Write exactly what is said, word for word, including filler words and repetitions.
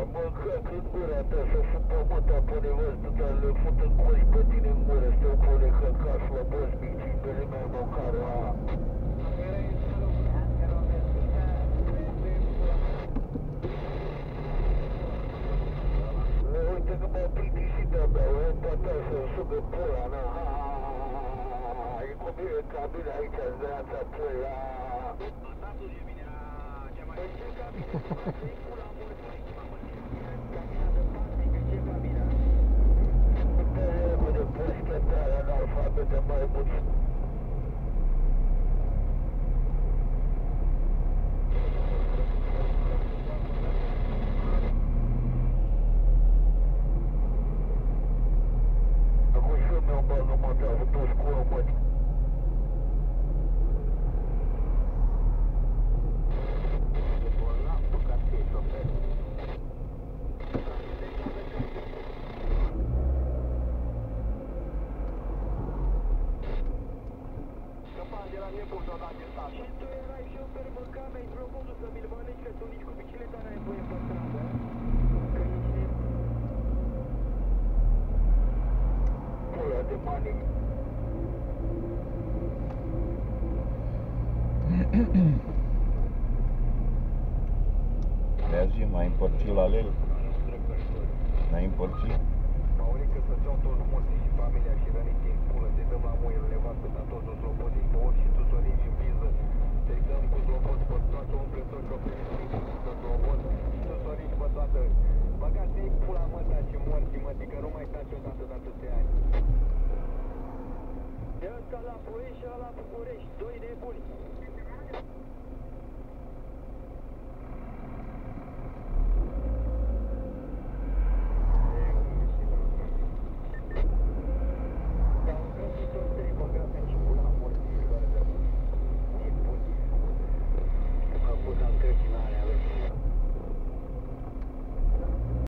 Mâncat în gura ta, să fut pământa pe nevastă ta, le fut în coli pe tine în gură, să te opune căcat, slăboți, micii, pe lumea măcară, a. Uite că m-a plictisit de-abia, o iau pe ta să-mi sugă pula, na, ha, ha, ha, ha, e cu mine în cabină aici, în dreața pui, a. De mai mult. Acum și eu mi-am bani, nu m-am avut toți cu omări. Bolnav, păcat că e șofer. Și tu erai șofer, mă, că mi-ai propus să mi-l mănânci, că tu nici cu bicicleta n-ai voie pe stradă, că nici ne... Pula de mani. Mergi, mai împărțit la lel? N-ai împărțit? Maurică să-ți-au toți morții și familia și răniți în pulă, te dăm la muie, nevastă, dar toți o slobozim pe ori și tu sorin în viză. Te dăm cu slobos pe toată, umple toți șoferii și cu slobos și tu sorin pe toată. Băgați-i pula măta și morții mătii, că nu mai taci odată de atâția ani. E ăsta la Ploiești și ăla la București, doi nebuni.